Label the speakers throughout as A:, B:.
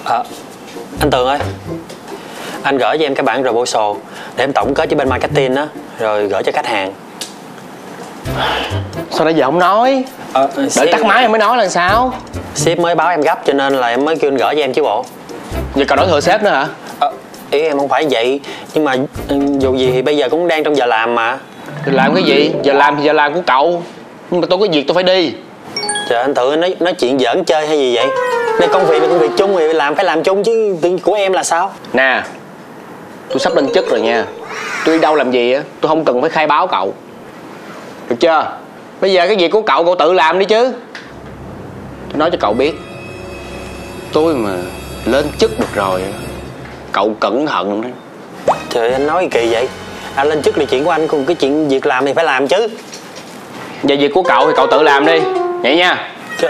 A: Anh Tường ơi, anh gửi cho em cái bản proposal để em tổng kết với bên marketing á, rồi gửi cho khách hàng.
B: Sao nãy giờ không nói? Đợi tắt máy em mới nói là sao?
A: Sếp mới báo em gấp cho nên là em mới kêu anh gửi cho em chứ bộ.
B: Giờ còn nói thừa sếp nữa hả?
A: Ý em không phải vậy, nhưng mà dù gì thì bây giờ cũng đang trong giờ làm mà.
B: Thì làm cái gì? Giờ làm thì giờ làm của cậu, nhưng mà tôi có việc tôi phải đi.
A: Trời, anh Tường nói chuyện giỡn chơi hay gì vậy? Đây công việc là công việc chung thì phải làm chung chứ, của em là sao?
B: Nè, tôi sắp lên chức rồi nha. Tôi đi đâu làm gì á, tôi không cần phải khai báo cậu. Được chưa? Bây giờ cái việc của cậu tự làm đi chứ. Tôi nói cho cậu biết, tôi mà lên chức được rồi, cậu cẩn thận đấy.
A: Trời, anh nói kỳ vậy? Anh lên chức là chuyện của anh, còn cái chuyện việc làm thì phải làm chứ.
B: Về việc của cậu thì cậu tự làm đi, vậy nha.
A: Trời.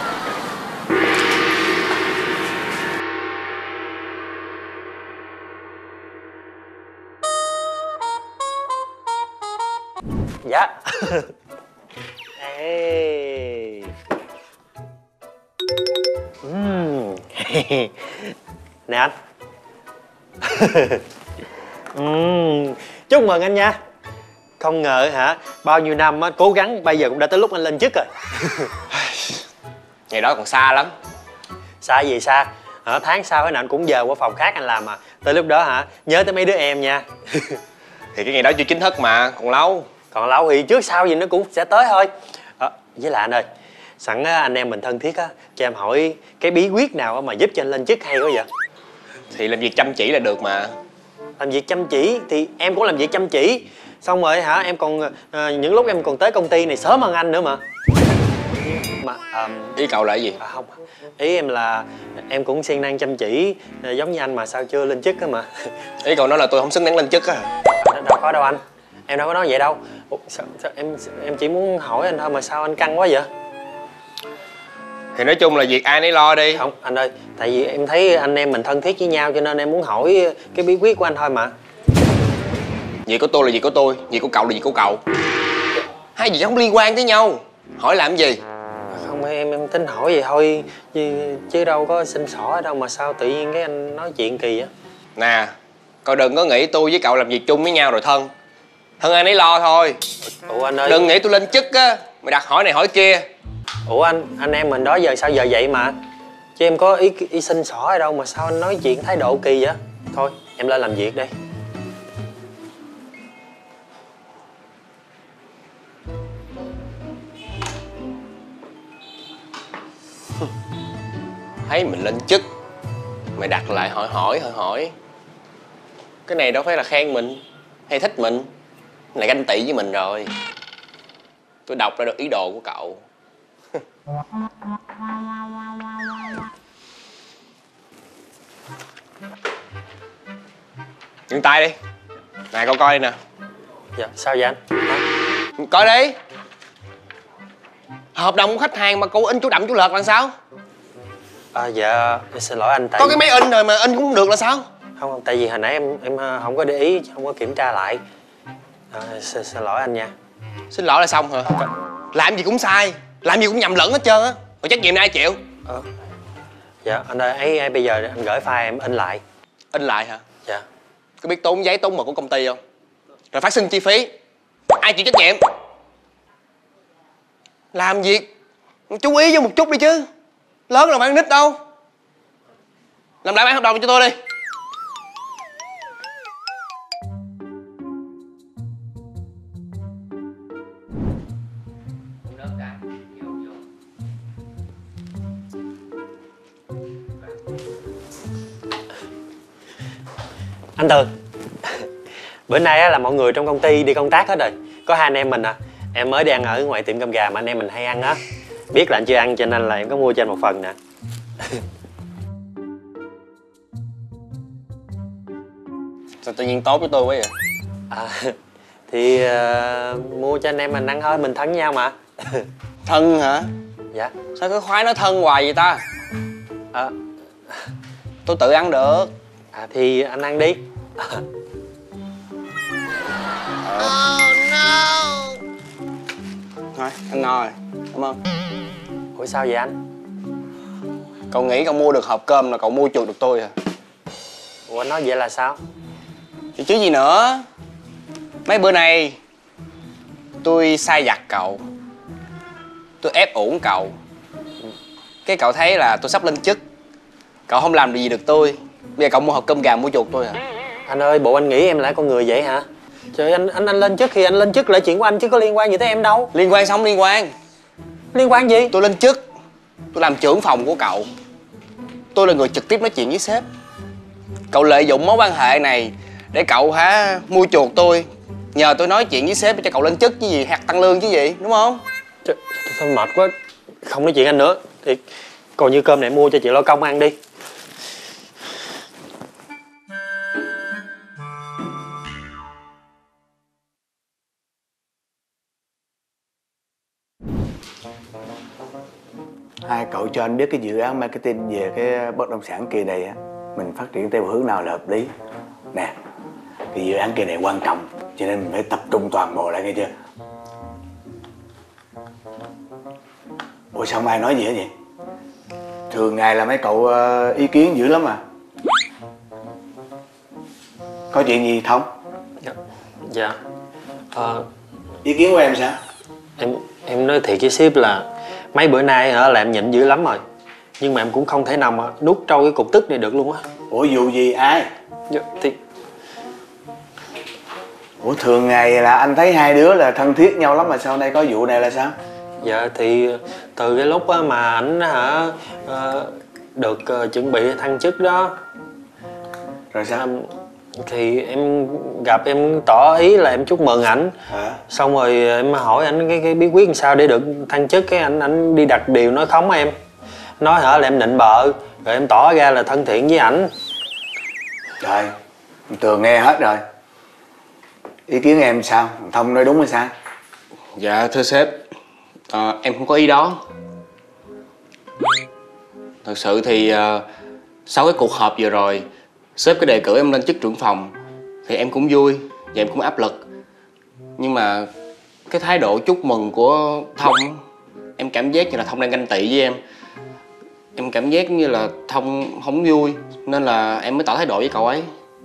A: Dạ. Ê. Nè anh. Chúc mừng anh nha. Không ngờ hả, bao nhiêu năm á, cố gắng bây giờ cũng đã tới lúc anh lên chức rồi.
B: Ngày đó còn xa lắm.
A: Xa gì xa, tháng sau cái nào anh cũng về qua phòng khác anh làm mà. Tới lúc đó hả, nhớ tới mấy đứa em nha.
B: Thì cái ngày đó chưa chính thức mà, còn lâu.
A: Còn lâu thì trước sau gì nó cũng sẽ tới thôi. Với lại anh ơi, sẵn anh em mình thân thiết á, cho em hỏi cái bí quyết nào mà giúp cho anh lên chức hay quá vậy?
B: Thì làm việc chăm chỉ là được mà.
A: Làm việc chăm chỉ thì em cũng làm việc chăm chỉ. Xong rồi hả, em còn những lúc em còn tới công ty này sớm hơn anh nữa mà.
B: Ý cậu là cái gì?
A: Không, ý em là em cũng siêng năng chăm chỉ giống như anh mà sao chưa lên chức á mà.
B: Ý cậu nói là tôi không xứng đáng lên chức á?
A: Đâu có đâu anh, em đâu có nói vậy đâu. Ủa, sao em chỉ muốn hỏi anh thôi mà sao anh căng quá vậy?
B: Thì nói chung là việc ai nấy lo đi.
A: Không anh ơi, tại vì em thấy anh em mình thân thiết với nhau cho nên em muốn hỏi cái bí quyết của anh thôi mà.
B: Việc của tôi là việc của tôi, việc của cậu là việc của cậu. Hai việc không liên quan tới nhau. Hỏi làm gì?
A: Không, em tính hỏi vậy thôi chứ đâu có xin xỏ ở đâu mà sao tự nhiên cái anh nói chuyện kỳ á.
B: Nè, cậu đừng có nghĩ tôi với cậu làm việc chung với nhau rồi thân. Thân ai nấy lo thôi.
A: Ủa anh ơi,
B: đừng nghĩ tôi lên chức á mày đặt hỏi này hỏi kia.
A: Ủa anh em mình đó giờ sao giờ vậy mà. Chứ em có ý xin xỏ ở đâu mà sao anh nói chuyện thái độ kỳ vậy? Thôi em lên làm việc đây.
B: Thấy mình lên chức mày đặt lại hỏi. Cái này đâu phải là khen mình hay thích mình, là ganh tị với mình rồi. Tôi đọc ra được ý đồ của cậu. Dừng tay đi. Nè cậu coi đi nè.
A: Dạ sao vậy anh?
B: Coi đi. Hợp đồng của khách hàng mà cậu in chú đậm chú lợt là sao?
A: Dạ em xin lỗi anh, tại
B: có cái máy in rồi mà in cũng không được là sao?
A: Không, tại vì hồi nãy em không có để ý, không có kiểm tra lại. Xin lỗi anh nha.
B: Xin lỗi là xong hả? Làm gì cũng sai, làm gì cũng nhầm lẫn hết trơn á. Rồi trách nhiệm này ai chịu?
A: Dạ anh ơi, ấy bây giờ anh gửi file em in lại.
B: In lại hả?
A: Dạ.
B: Có biết tốn giấy tốn mực của công ty không? Rồi phát sinh chi phí, ai chịu trách nhiệm? Làm việc chú ý vô một chút đi chứ. Lớn rồi bạn nít đâu. Làm lại bản hợp đồng cho tôi đi.
A: Anh Tường, bữa nay là mọi người trong công ty đi công tác hết rồi. Có hai anh em mình à. Em mới đi ăn ở ngoài tiệm cơm gà mà anh em mình hay ăn á. Biết là anh chưa ăn cho nên là em có mua cho anh một phần nè.
B: Sao tự nhiên tốt với tôi quá vậy?
A: Thì mua cho anh em mình ăn thôi, mình thân với nhau mà.
B: Thân hả?
A: Dạ.
B: Sao cứ khoái nói thân hoài vậy ta? Tôi tự ăn được.
A: Thì anh ăn đi.
B: Oh no. Thôi, anh no rồi. Cảm ơn.
A: Ủa sao vậy anh?
B: Cậu nghĩ cậu mua được hộp cơm là cậu mua chuộc được tôi à?
A: Ủa nói vậy là sao?
B: Chứ gì nữa. Mấy bữa nay tôi sai vặt cậu, tôi ép uổng cậu, cái cậu thấy là tôi sắp lên chức, cậu không làm được gì được tôi. Bây giờ cậu mua hộp cơm gà mua chuộc tôi à?
A: Anh ơi, bộ anh nghĩ em là con người vậy hả? Trời, anh lên chức thì anh lên chức là chuyện của anh chứ có liên quan gì tới em đâu.
B: Liên quan xong liên quan.
A: Liên quan gì?
B: Tôi lên chức, tôi làm trưởng phòng của cậu, tôi là người trực tiếp nói chuyện với sếp. Cậu lợi dụng mối quan hệ này để cậu mua chuộc tôi, nhờ tôi nói chuyện với sếp để cho cậu lên chức chứ gì, hoặc tăng lương chứ gì, đúng không?
A: Trời, sao mệt quá. Không nói chuyện anh nữa. Thì coi như cơm này mua cho chị lo công ăn đi.
C: Hai cậu cho anh biết cái dự án marketing về cái bất động sản kỳ này á, mình phát triển theo hướng nào là hợp lý. Nè, cái dự án kỳ này quan trọng, cho nên mình phải tập trung toàn bộ lại, nghe chưa? Ủa sao không ai nói gì hết vậy? Thường ngày là mấy cậu ý kiến dữ lắm à. Có chuyện gì Thông?
A: Dạ.
C: Ý kiến của em sao?
A: Em nói thiệt với sếp là mấy bữa nay hả là em nhịn dữ lắm rồi. Nhưng mà em cũng không thể nào mà nuốt trôi cái cục tức này được luôn á.
C: Ủa vụ gì ai?
A: Dạ, thì
C: Ủa thường ngày là anh thấy hai đứa là thân thiết nhau lắm, mà sau này có vụ này là sao?
A: dạ thì từ cái lúc á mà ảnh được chuẩn bị thăng chức đó.
C: Rồi sao?
A: Thì em gặp em tỏ ý là em chúc mừng ảnh. Xong rồi em hỏi ảnh cái bí quyết làm sao để được thăng chức, cái ảnh đi đặt điều nói khống em. Nói hả là em nịnh bợ, rồi em tỏ ra là thân thiện với ảnh.
C: Trời, Tường nghe hết rồi. Ý kiến em sao? Thông nói đúng hay sao?
B: Dạ thưa sếp, em không có ý đó. Thật sự thì sau cái cuộc họp vừa rồi, sếp có đề cử em lên chức trưởng phòng thì em cũng vui và em cũng áp lực. Nhưng mà cái thái độ chúc mừng của Thông, em cảm giác như là Thông đang ganh tị với em. Em cảm giác như là Thông không vui, nên là em mới tỏ thái độ với cậu ấy.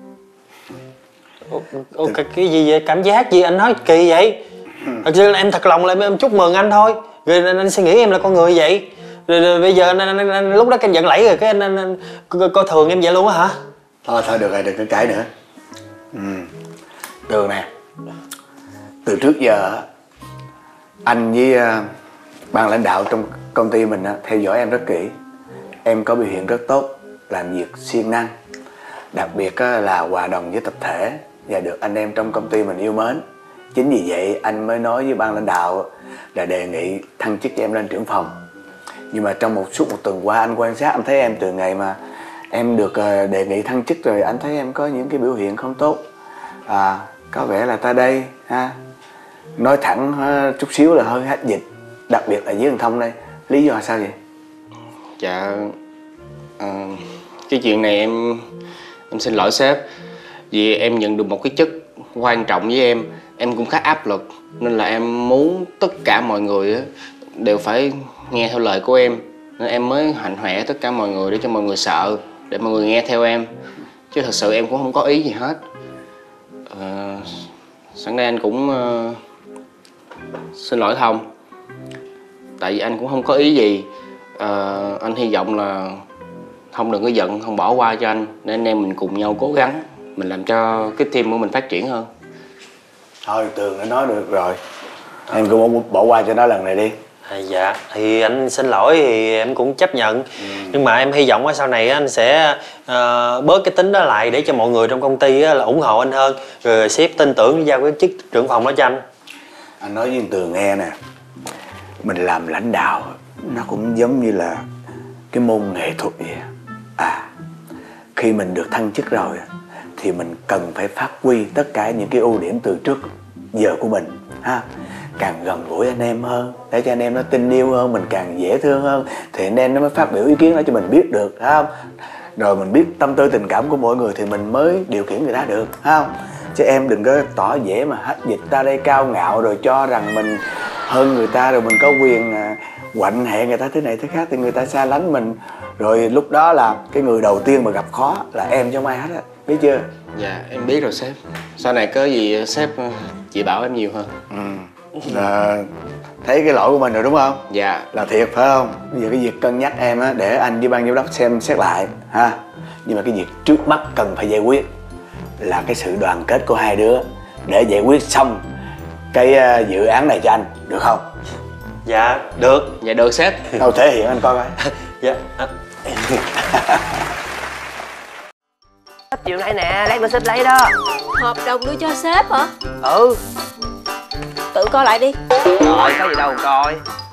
A: Cái gì vậy? Cảm giác gì anh nói kỳ vậy? Thật sự là em thật lòng là em chúc mừng anh thôi. Rồi anh suy nghĩ em là con người vậy. Rồi bây giờ anh lúc đó anh giận lẫy rồi cái anh coi thường em vậy luôn á hả?
C: Thôi được rồi, đừng có cãi nữa. Tường nè, từ trước giờ anh với ban lãnh đạo trong công ty mình theo dõi em rất kỹ. Em có biểu hiện rất tốt, làm việc siêng năng, đặc biệt là hòa đồng với tập thể và được anh em trong công ty mình yêu mến. Chính vì vậy anh mới nói với ban lãnh đạo là đề nghị thăng chức cho em lên trưởng phòng. Nhưng mà trong suốt một tuần qua anh quan sát, anh thấy em từ ngày mà em được đề nghị thăng chức rồi, anh thấy em có những cái biểu hiện không tốt. Có vẻ là ta đây nói thẳng chút xíu là hơi hách dịch, đặc biệt là với thằng Thông đây. Lý do sao vậy?
B: Dạ cái chuyện này em xin lỗi sếp. Vì em nhận được một cái chức quan trọng với em cũng khá áp lực, nên là em muốn tất cả mọi người đều phải nghe theo lời của em. Nên em mới hạnh hoẹ tất cả mọi người để cho mọi người sợ, để mọi người nghe theo em. Chứ thật sự em cũng không có ý gì hết. Sẵn đây anh cũng xin lỗi Thông. Tại vì anh cũng không có ý gì. Anh hy vọng là Thông đừng có giận, không bỏ qua cho anh. Để anh em mình cùng nhau cố gắng, mình làm cho cái team của mình phát triển hơn.
C: Thôi Tường đã nói được rồi, em cũng bỏ qua cho nó lần này đi.
A: Dạ, thì anh xin lỗi thì em cũng chấp nhận. Nhưng mà em hy vọng sau này anh sẽ bớt cái tính đó lại để cho mọi người trong công ty là ủng hộ anh hơn. Rồi sếp tin tưởng giao cái chức trưởng phòng đó cho anh.
C: Anh nói với Tường nghe nè, mình làm lãnh đạo nó cũng giống như là cái môn nghệ thuật vậy. Khi mình được thăng chức rồi thì mình cần phải phát huy tất cả những cái ưu điểm từ trước giờ của mình càng gần gũi anh em hơn, để cho anh em nó tin yêu hơn, mình càng dễ thương hơn, thì anh em nó mới phát biểu ý kiến đó cho mình biết được, phải không? Rồi mình biết tâm tư tình cảm của mọi người thì mình mới điều khiển người ta được, phải không? Chứ em đừng có tỏ vẻ mà hết dịch ra đây cao ngạo rồi cho rằng mình hơn người ta, rồi mình có quyền quạnh hẹ người ta thế này thế khác thì người ta xa lánh mình. Rồi lúc đó là cái người đầu tiên mà gặp khó là em chứ không ai hết á, biết chưa?
B: Dạ em biết rồi sếp. Sau này có gì sếp chỉ bảo em nhiều hơn.
C: Là thấy cái lỗi của mình rồi đúng không?
B: Dạ.
C: Là thiệt phải không? Bây giờ cái việc cân nhắc em á, để anh với ban giám đốc xem xét lại ha. Nhưng mà cái việc trước mắt cần phải giải quyết là cái sự đoàn kết của hai đứa để giải quyết xong cái dự án này cho anh, được không?
A: Dạ được.
B: Dạ được sếp.
C: Đâu thể hiện anh coi coi.
A: Dạ.
D: Chiều nay nè, lát nữa sếp lấy đó.
E: Hợp đồng đưa cho sếp hả?
D: Ừ.
E: Tự coi lại đi.
D: Rồi, có gì đâu mà coi.